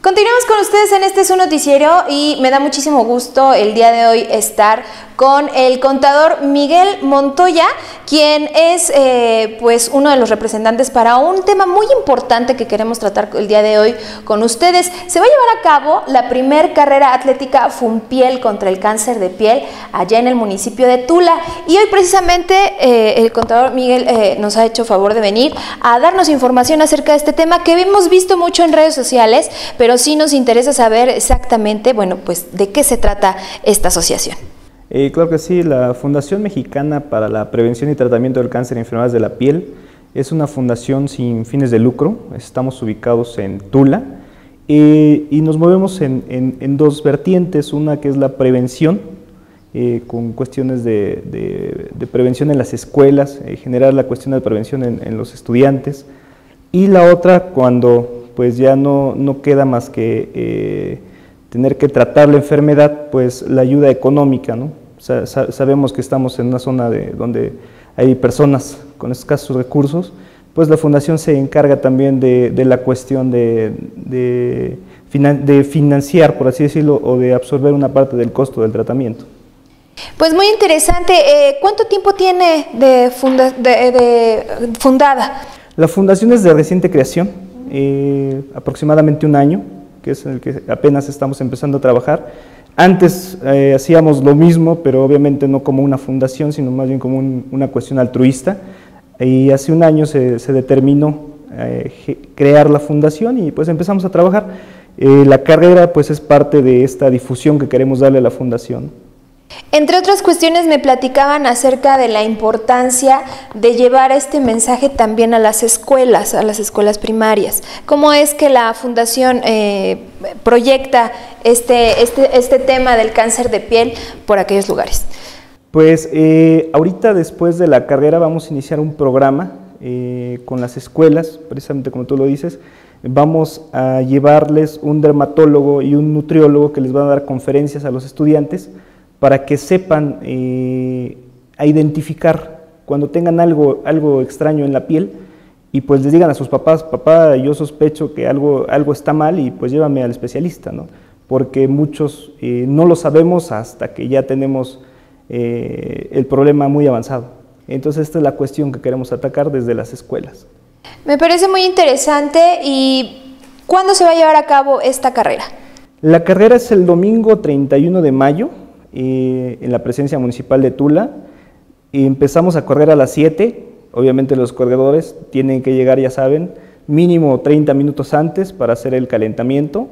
Continuamos con ustedes en este Su Noticiero y me da muchísimo gusto el día de hoy estar con el contador Miguel Montoya, quien es pues uno de los representantes para un tema muy importante que queremos tratar el día de hoy con ustedes. Se va a llevar a cabo la primer carrera atlética Funpiel contra el cáncer de piel allá en el municipio de Tula, y hoy precisamente el contador Miguel nos ha hecho favor de venir a darnos información acerca de este tema que hemos visto mucho en redes sociales, pero sí nos interesa saber exactamente, bueno, pues de qué se trata esta asociación. Claro que sí, la Fundación Mexicana para la Prevención y Tratamiento del Cáncer y Enfermedades de la Piel es una fundación sin fines de lucro. Estamos ubicados en Tula y nos movemos en dos vertientes, una que es la prevención, con cuestiones de prevención en las escuelas, generar la cuestión de prevención en los estudiantes, y la otra cuando pues ya no queda más que tener que tratar la enfermedad, pues la ayuda económica, ¿no? Sabemos que estamos en una zona donde hay personas con escasos recursos, pues la Fundación se encarga también de la cuestión de financiar, por así decirlo, o de absorber una parte del costo del tratamiento. Pues muy interesante. ¿Cuánto tiempo tiene de fundada? La Fundación es de reciente creación, aproximadamente un año, que es en el que apenas estamos empezando a trabajar. Antes hacíamos lo mismo, pero obviamente no como una fundación, sino más bien como una cuestión altruista, y hace un año se determinó crear la fundación y pues empezamos a trabajar. La carrera pues es parte de esta difusión que queremos darle a la fundación. Entre otras cuestiones me platicaban acerca de la importancia de llevar este mensaje también a las escuelas primarias. ¿Cómo es que la Fundación proyecta este tema del cáncer de piel por aquellos lugares? Pues ahorita después de la carrera vamos a iniciar un programa con las escuelas, precisamente como tú lo dices. Vamos a llevarles un dermatólogo y un nutriólogo que les van a dar conferencias a los estudiantes para que sepan a identificar cuando tengan algo extraño en la piel, y pues les digan a sus papás: papá, yo sospecho que algo está mal y pues llévame al especialista, ¿no? Porque muchos no lo sabemos hasta que ya tenemos el problema muy avanzado. Entonces esta es la cuestión que queremos atacar desde las escuelas. Me parece muy interesante. ¿Y cuándo se va a llevar a cabo esta carrera? La carrera es el domingo 31 de mayo, en la presencia municipal de Tula, y empezamos a correr a las 7, obviamente los corredores tienen que llegar, ya saben, mínimo 30 minutos antes para hacer el calentamiento.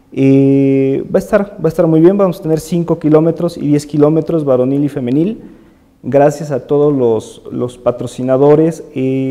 Va a estar muy bien, vamos a tener 5 kilómetros y 10 kilómetros varonil y femenil, gracias a todos los patrocinadores.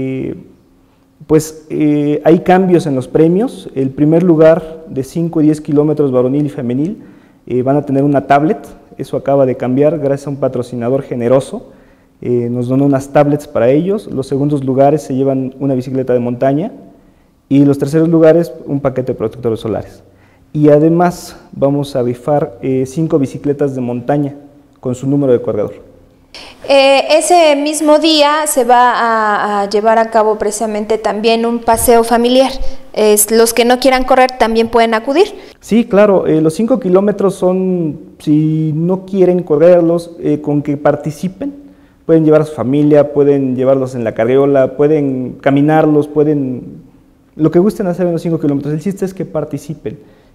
Pues hay cambios en los premios. El primer lugar de 5 y 10 kilómetros varonil y femenil van a tener una tablet. Eso acaba de cambiar gracias a un patrocinador generoso, nos donó unas tablets para ellos. Los segundos lugares se llevan una bicicleta de montaña y los terceros lugares un paquete de protectores solares. Y además vamos a rifar 5 bicicletas de montaña con su número de corredor. Ese mismo día se va a llevar a cabo precisamente también un paseo familiar. Los que no quieran correr también pueden acudir. Sí, claro, los 5 kilómetros son, si no quieren correrlos, con que participen, pueden llevar a su familia, pueden llevarlos en la carriola, pueden caminarlos, pueden, lo que gusten hacer en los 5 kilómetros. El chiste es que participen,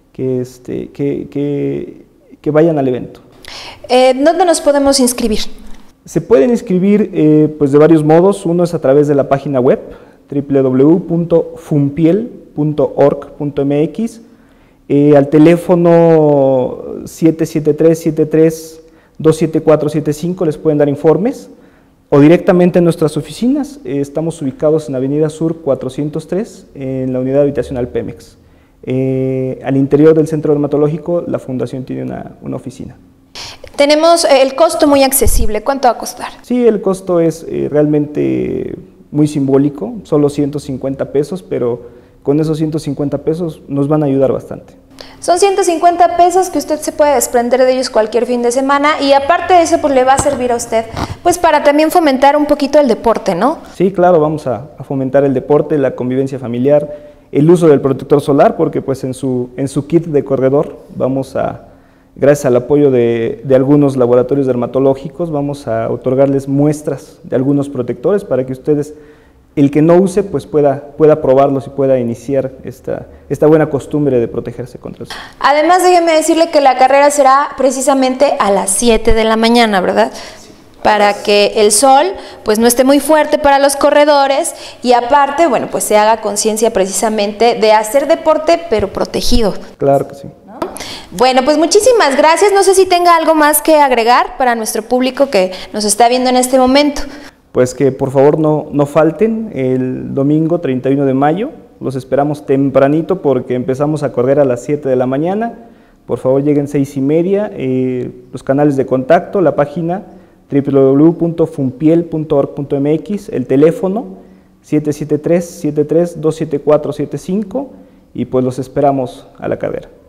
que vayan al evento. ¿Dónde nos podemos inscribir? Se pueden inscribir pues de varios modos. Uno es a través de la página web www.funpiel.org.mx, al teléfono 773-73-27475 les pueden dar informes, o directamente en nuestras oficinas. Estamos ubicados en Avenida Sur 403, en la unidad habitacional Pemex. Al interior del centro dermatológico, la fundación tiene una oficina. Tenemos el costo muy accesible. ¿Cuánto va a costar? Sí, el costo es realmente muy simbólico, solo 150 pesos, pero con esos 150 pesos nos van a ayudar bastante. Son 150 pesos que usted se puede desprender de ellos cualquier fin de semana, y aparte de eso pues le va a servir a usted pues para también fomentar un poquito el deporte, ¿no? Sí, claro, vamos a fomentar el deporte, la convivencia familiar. el uso del protector solar, porque pues en su kit de corredor vamos a, gracias al apoyo de algunos laboratorios dermatológicos, vamos a otorgarles muestras de algunos protectores para que ustedes, el que no use, pues pueda probarlos y pueda iniciar esta buena costumbre de protegerse contra el sol. Además, déjeme decirle que la carrera será precisamente a las 7 de la mañana, ¿verdad? Para que el sol pues no esté muy fuerte para los corredores y aparte, bueno, pues se haga conciencia precisamente de hacer deporte pero protegido. Claro que sí. ¿No? Bueno, pues muchísimas gracias. No sé si tenga algo más que agregar para nuestro público que nos está viendo en este momento. Pues que por favor no falten el domingo 31 de mayo, los esperamos tempranito porque empezamos a correr a las 7 de la mañana, por favor lleguen 6:30, los canales de contacto, la página www.funpiel.org.mx, el teléfono 773-73-27475 y pues los esperamos a la carrera.